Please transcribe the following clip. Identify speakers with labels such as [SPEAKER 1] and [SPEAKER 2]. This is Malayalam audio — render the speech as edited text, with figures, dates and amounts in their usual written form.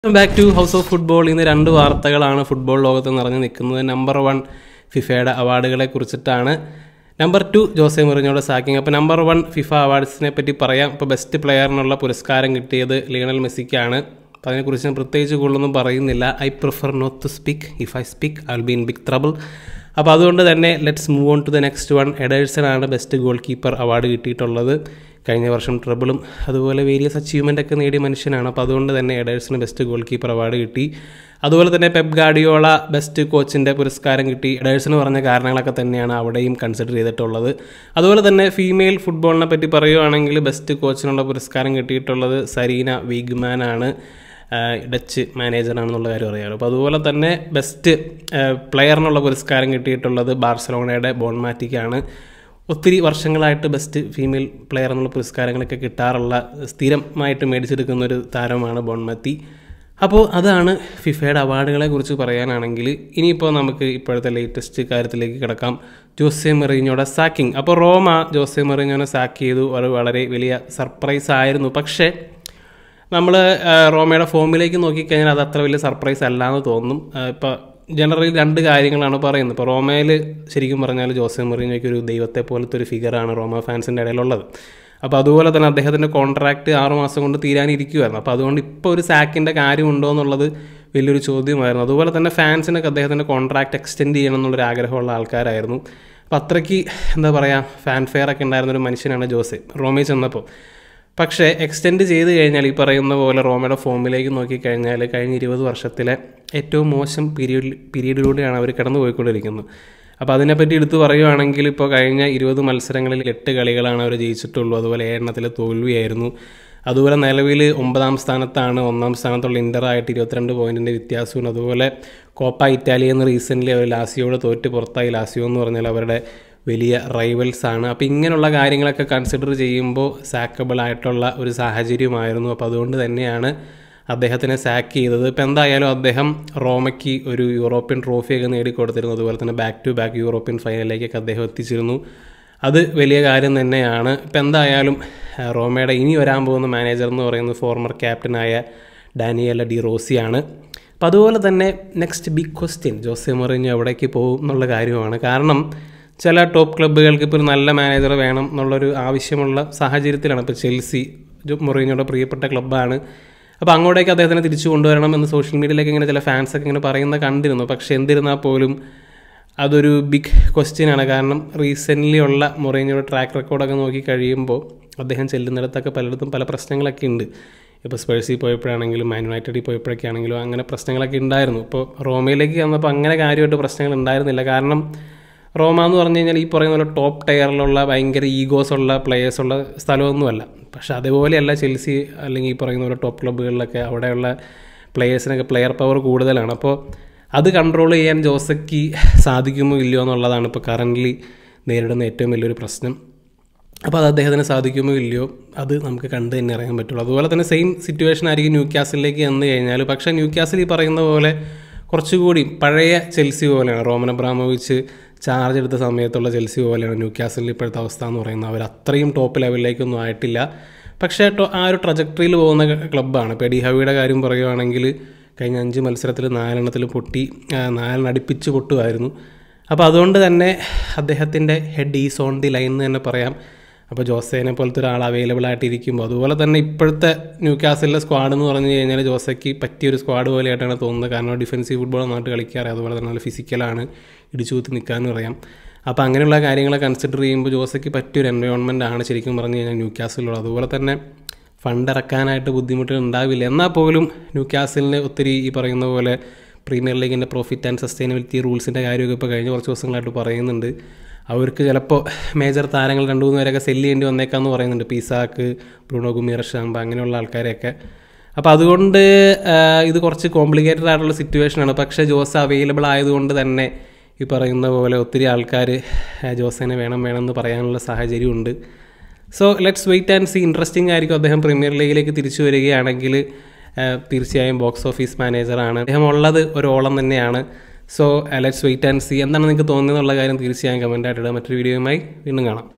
[SPEAKER 1] Back to house of football. ഇന്ന് രണ്ട് വാർത്തകളാണ് ഫുട്ബോൾ ലോകത്ത് നിറഞ്ഞു നിൽക്കുന്നത്. നമ്പർ 1 ഫിഫയുടെ അവാർഡുകളെ കുറിച്ചിട്ടാണ്. നമ്പർ 2 ജോസെ മൊറിഞ്ഞോയുടെ സാക്കിങ്. അപ്പോൾ നമ്പർ 1 ഫിഫ അവാർഡ്സിനെ പറ്റി പറയാം. ഇപ്പോൾ ബെസ്റ്റ് പ്ലെയറിനുള്ള പുരസ്കാരം കിട്ടിയത് ലിയണൽ മെസ്സിക്കാണ്. അപ്പോൾ അതിനെക്കുറിച്ച് ഞാൻ പ്രത്യേകിച്ച് കൂടുതലൊന്നും പറയുന്നില്ല. I prefer not to speak. If I speak I will be in big trouble. അപ്പോൾ അതുകൊണ്ട് തന്നെ let's move on to the next one. എഡേഴ്സനാണ് ബെസ്റ്റ് ഗോൾ കീപ്പർ അവാർഡ് കിട്ടിയിട്ടുള്ളത്. കഴിഞ്ഞ വർഷം ട്രബിളും അതുപോലെ വേരിയസ് അച്ചീവ്മെൻ്റ് ഒക്കെ നേടിയ മനുഷ്യനാണ്. അപ്പോൾ അതുകൊണ്ട് തന്നെ എഡേഴ്സിന് ബെസ്റ്റ് ഗോൾ കീപ്പർ അവാർഡ് കിട്ടി. അതുപോലെ തന്നെ പെപ് ഗാർഡിയോള ബെസ്റ്റ് കോച്ചിൻ്റെ പുരസ്കാരം കിട്ടി. എഡേഴ്സിന് പറഞ്ഞ കാരണങ്ങളൊക്കെ തന്നെയാണ് അവിടെയും കൺസിഡർ ചെയ്തിട്ടുള്ളത്. അതുപോലെ തന്നെ ഫീമെയിൽ ഫുട്ബോളിനെ പറ്റി പറയുകയാണെങ്കിൽ ബെസ്റ്റ് കോച്ചിനുള്ള പുരസ്കാരം കിട്ടിയിട്ടുള്ളത് സരീന വീഗ്മാൻ ആണ്. ഡച്ച് മാനേജറാണെന്നുള്ള കാര്യം അറിയാമല്ലോ. അപ്പോൾ അതുപോലെ തന്നെ ബെസ്റ്റ് പ്ലെയറിനുള്ള പുരസ്കാരം കിട്ടിയിട്ടുള്ളത് ബാർസലോണയുടെ ബോൺമാറ്റിക്കാണ്. ഒത്തിരി വർഷങ്ങളായിട്ട് ബെസ്റ്റ് ഫീമെയിൽ പ്ലെയർ എന്നുള്ള പുരസ്കാരങ്ങളൊക്കെ കിട്ടാറുള്ള സ്ഥിരമായിട്ട് മേടിച്ചെടുക്കുന്ന ഒരു താരമാണ് ബോൺമാറ്റി. അപ്പോൾ അതാണ് ഫിഫയുടെ അവാർഡുകളെ കുറിച്ച് പറയാനാണെങ്കിൽ. ഇനിയിപ്പോൾ നമുക്ക് ഇപ്പോഴത്തെ ലേറ്റസ്റ്റ് കാര്യത്തിലേക്ക് കിടക്കാം. ജോസെ മൊറിഞ്ഞോയുടെ സാക്കിങ്. അപ്പോൾ റോമ ജോസെ മൊറിഞ്ഞോനെ സാക്ക് ചെയ്തു. അത് വളരെ വലിയ സർപ്രൈസ് ആയിരുന്നു. പക്ഷേ നമ്മൾ റോമയുടെ ഫോമിലേക്ക് നോക്കിക്കഴിഞ്ഞാൽ അത് അത്ര വലിയ സർപ്രൈസ് അല്ലാന്ന് തോന്നും. ഇപ്പോൾ ജനറലി രണ്ട് കാര്യങ്ങളാണ് പറയുന്നത്. ഇപ്പോൾ റോമയിൽ ശരിക്കും പറഞ്ഞാൽ ജോസെ മൊറിഞ്ഞോയ്ക്ക് ഒരു ദൈവത്തെ പോലത്തെ ഒരു ഫിഗറാണ് റോമ ഫാൻസിൻ്റെ ഇടയിലുള്ളത്. അപ്പോൾ അതുപോലെ തന്നെ അദ്ദേഹത്തിൻ്റെ കോൺട്രാക്റ്റ് 6 മാസം കൊണ്ട് തീരാനിരിക്കുമായിരുന്നു. അപ്പോൾ അതുകൊണ്ട് ഇപ്പോൾ ഒരു സാക്കിൻ്റെ കാര്യമുണ്ടോ എന്നുള്ളത് വലിയൊരു ചോദ്യമായിരുന്നു. അതുപോലെ തന്നെ ഫാൻസിനൊക്കെ അദ്ദേഹത്തിൻ്റെ കോൺട്രാക്റ്റ് എക്സ്റ്റെൻഡ് ചെയ്യണം എന്നുള്ളൊരു ആഗ്രഹമുള്ള ആൾക്കാരായിരുന്നു. അപ്പോൾ അത്രയ്ക്ക് എന്താ പറയുക ഫാൻഫെയർ ഒക്കെ ഉണ്ടായിരുന്നൊരു മനുഷ്യനാണ് ജോസെ റോമയിൽ ചെന്നപ്പോൾ. പക്ഷേ എക്സ്റ്റെൻഡ് ചെയ്ത് കഴിഞ്ഞാൽ ഈ പറയുന്ന പോലെ റോമയുടെ ഫോമിലേക്ക് നോക്കിക്കഴിഞ്ഞാൽ കഴിഞ്ഞ 20 വർഷത്തിലെ ഏറ്റവും മോശം പീരീഡിലൂടെയാണ് അവർ കടന്നു പോയിക്കൊണ്ടിരിക്കുന്നത്. അപ്പോൾ അതിനെപ്പറ്റി എടുത്തു പറയുകയാണെങ്കിൽ ഇപ്പോൾ കഴിഞ്ഞ 20 മത്സരങ്ങളിൽ 8 കളികളാണ് അവർ ജയിച്ചിട്ടുള്ളൂ. അതുപോലെ 7 എണ്ണത്തിൽ തോൽവിയായിരുന്നു. അതുപോലെ നിലവിൽ 9ാം സ്ഥാനത്താണ്. 1ാം സ്ഥാനത്തുള്ള ഇൻ്ററായിട്ട് 22 പോയിൻറ്റിൻ്റെ വ്യത്യാസവും. അതുപോലെ കോപ്പ ഇറ്റാലിയെന്ന് റീസെൻ്റ്ലി അവർ ലാസിയോട് തോറ്റ് പുറത്തായി. ലാസിയോ എന്ന് പറഞ്ഞാൽ അവരുടെ വലിയ റൈവൽസാണ്. അപ്പോൾ ഇങ്ങനെയുള്ള കാര്യങ്ങളൊക്കെ കൺസിഡർ ചെയ്യുമ്പോൾ സാക്കബിൾ ആയിട്ടുള്ള ഒരു സാഹചര്യമായിരുന്നു. അപ്പോൾ അതുകൊണ്ട് തന്നെയാണ് അദ്ദേഹത്തിനെ സാക്ക് ചെയ്തത്. ഇപ്പോൾ എന്തായാലും അദ്ദേഹം റോമയ്ക്ക് ഒരു യൂറോപ്യൻ ട്രോഫിയൊക്കെ നേടിക്കൊടുത്തിരുന്നു. അതുപോലെ തന്നെ ബാക്ക് ടു ബാക്ക് യൂറോപ്യൻ ഫൈനലിലേക്കൊക്കെ അദ്ദേഹം എത്തിച്ചിരുന്നു. അത് വലിയ കാര്യം തന്നെയാണ്. ഇപ്പോൾ എന്തായാലും റോമയുടെ ഇനി വരാൻ പോകുന്ന മാനേജർ എന്ന് പറയുന്നത് ഫോർമർ ക്യാപ്റ്റനായ ഡാനിയേല ഡി റോസിയാണ്. അപ്പോൾ അതുപോലെ തന്നെ next big question Jose Mourinho എവിടേക്ക് പോകും എന്നുള്ള കാര്യമാണ്. കാരണം ചില ടോപ്പ് ക്ലബ്ബുകൾക്ക് ഇപ്പോൾ ഒരു നല്ല മാനേജർ വേണം എന്നുള്ളൊരു ആവശ്യമുള്ള സാഹചര്യത്തിലാണ്. ഇപ്പോൾ ചെൽസി മൊറിഞ്ഞോയുടെ പ്രിയപ്പെട്ട ക്ലബ്ബാണ്. അപ്പോൾ അങ്ങോട്ടേക്ക് അദ്ദേഹത്തിനെ തിരിച്ചു കൊണ്ടുവരണം എന്ന് സോഷ്യൽ മീഡിയയിലേക്ക് ഇങ്ങനെ ചില ഫാൻസൊക്കെ ഇങ്ങനെ പറയുന്നത് കണ്ടിരുന്നു. പക്ഷേ എന്നിരുന്നാൽ പോലും അതൊരു ബിഗ് ക്വസ്റ്റ്യനാണ്. കാരണം റീസെൻ്റ്ലി ഉള്ള മൊറിഞ്ഞോയുടെ ട്രാക്ക് റെക്കോർഡൊക്കെ നോക്കി കഴിയുമ്പോൾ അദ്ദേഹം ചെല്ലുന്നിടത്തൊക്കെ പലയിടത്തും പല പ്രശ്നങ്ങളൊക്കെ ഉണ്ട്. ഇപ്പോൾ സ്പേഴ്സിൽ പോയപ്പോഴാണെങ്കിലും മാൻ യുണൈറ്റഡിൽ പോയപ്പോഴൊക്കെ ആണെങ്കിലും അങ്ങനെ പ്രശ്നങ്ങളൊക്കെ ഉണ്ടായിരുന്നു. ഇപ്പോൾ റോമയിലേക്ക് വന്നപ്പോൾ അങ്ങനെ കാര്യമായിട്ട് പ്രശ്നങ്ങൾ ഉണ്ടായിരുന്നില്ല. കാരണം റോമ എന്ന് പറഞ്ഞു കഴിഞ്ഞാൽ ഈ പറയുന്ന പോലെ ടോപ്പ് ടയറിലുള്ള ഭയങ്കര ഈഗോസ് ഉള്ള പ്ലെയേഴ്സുള്ള സ്ഥലമൊന്നുമല്ല. പക്ഷേ അതേപോലെയല്ല ചെൽസി അല്ലെങ്കിൽ ഈ പറയുന്ന പോലെ ടോപ്പ് ക്ലബ്ബുകളിലൊക്കെ അവിടെയുള്ള പ്ലെയേഴ്സിനൊക്കെ പ്ലെയർ പവർ കൂടുതലാണ്. അപ്പോൾ അത് കൺട്രോൾ ചെയ്യാൻ ജോസയ്ക്ക് സാധിക്കുമോ ഇല്ലയോ എന്നുള്ളതാണ് ഇപ്പോൾ കറൻ്റ്ലി നേരിടുന്ന ഏറ്റവും വലിയൊരു പ്രശ്നം. അപ്പോൾ അത് അദ്ദേഹത്തിന് സാധിക്കുമോ ഇല്ലയോ അത് നമുക്ക് കണ്ടു തന്നെ അറിയാൻ പറ്റുള്ളൂ. അതുപോലെ തന്നെ സെയിം സിറ്റുവേഷൻ ആയിരിക്കും ന്യൂ കാസിലേക്ക് വന്നു കഴിഞ്ഞാൽ. പക്ഷേ ന്യൂ കാസിൽ ഈ പറയുന്ന പോലെ കുറച്ചുകൂടി പഴയ ചെൽസി പോലെയാണ്. റോമൻ അബ്രാമോവിച്ച് ചാർജ് എടുത്ത സമയത്തുള്ള ചെൽസി പോലെയാണ് ന്യൂ കാസിലിൽ ഇപ്പോഴത്തെ അവസ്ഥ എന്ന് പറയുന്നത്. അവർ അത്രയും ടോപ്പ് ലെവലിലേക്കൊന്നും ആയിട്ടില്ല. പക്ഷേ ആ ഒരു ട്രജക്ടറിയിൽ പോകുന്ന ക്ലബ്ബാണ്. ഇപ്പോൾ എഡി ഹവിയുടെ കാര്യം പറയുകയാണെങ്കിൽ കഴിഞ്ഞ 5 മത്സരത്തിൽ 4 എണ്ണത്തിൽ പൊട്ടി, 4 അടുപ്പിച്ച് പൊട്ടുമായിരുന്നു. അപ്പോൾ അതുകൊണ്ട് തന്നെ അദ്ദേഹത്തിൻ്റെ head is on the line എന്ന് തന്നെ പറയാം. അപ്പോൾ ജോസേനെ പോലത്തെ ഒരാൾ അവൈലബിൾ ആയിട്ടിരിക്കുമ്പോൾ അതുപോലെ തന്നെ ഇപ്പോഴത്തെ ന്യൂ കാസിലിലെ സ്ക്വാഡ് എന്ന് പറഞ്ഞു കഴിഞ്ഞാൽ ജോസയ്ക്ക് പറ്റിയൊരു സ്ക്വാഡ് പോലെയായിട്ടാണ് തോന്നുന്നത്. കാരണം ഡിഫൻസീവ് ഫുട്ബോൾ നന്നായിട്ട് കളിക്കാറ്. അതുപോലെ തന്നെ നല്ല ഫിസിക്കലാണ്, ഇടിച്ചുകൂത്തി നിൽക്കാമെന്ന് പറയാം. അപ്പോൾ അങ്ങനെയുള്ള കാര്യങ്ങളെ കൺസിഡർ ചെയ്യുമ്പോൾ ജോസയ്ക്ക് പറ്റിയൊരു എൻവയോൺമെൻ്റ് ആണ് ശരിക്കും പറഞ്ഞു കഴിഞ്ഞാൽ ന്യൂ കാസിലുള്ളത്. അതുപോലെ തന്നെ ഫണ്ട് ഇറക്കാനായിട്ട് ബുദ്ധിമുട്ടുകൾ ഉണ്ടാവില്ല. എന്നാൽ പോലും ന്യൂ കാസിലിന് ഒത്തിരി ഈ പറയുന്ന പോലെ പ്രീമിയർ ലീഗിൻ്റെ പ്രോഫിറ്റ് ആൻഡ് സസ്റ്റൈനബിലിറ്റി റൂൾസിൻ്റെ കാര്യമൊക്കെ ഇപ്പോൾ കഴിഞ്ഞ കുറച്ച് ദിവസങ്ങളായിട്ട് പറയുന്നുണ്ട്. അവർക്ക് ചിലപ്പോൾ മേജർ താരങ്ങൾ 2-3 പേരൊക്കെ സെല്ല് ചെയ്യേണ്ടി വന്നേക്കാമെന്ന് പറയുന്നുണ്ട്. പീസാക്ക്, ബ്രൂണോ ഗുമിയർഷാമ്പ അങ്ങനെയുള്ള ആൾക്കാരെയൊക്കെ. അപ്പോൾ അതുകൊണ്ട് ഇത് കുറച്ച് കോംപ്ലിക്കേറ്റഡ് ആയിട്ടുള്ള സിറ്റുവേഷനാണ്. പക്ഷേ ജോസ് അവൈലബിൾ ആയതുകൊണ്ട് തന്നെ ഈ പറയുന്ന പോലെ ഒത്തിരി ആൾക്കാർ ജോസേനെ വേണമെന്ന് പറയാനുള്ള സാഹചര്യമുണ്ട്. So let's wait and see. Interesting ആയിരിക്കും. അദ്ദേഹം പ്രീമിയർ ലീഗിലേക്ക് തിരിച്ചു വരികയാണെങ്കിൽ തീർച്ചയായും ബോക്സ് ഓഫീസ് മാനേജറാണ്. അദ്ദേഹം ഉള്ളത് ഒരു ഓളം തന്നെയാണ്. So let's wait and see. എന്താണ് നിങ്ങൾക്ക് തോന്നുന്നതെന്നുള്ള കാര്യം തീർച്ചയായും കമൻറ്റായിട്ട് ഇടുക. മറ്റൊരു വീഡിയോയുമായി വീണ്ടും കാണാം.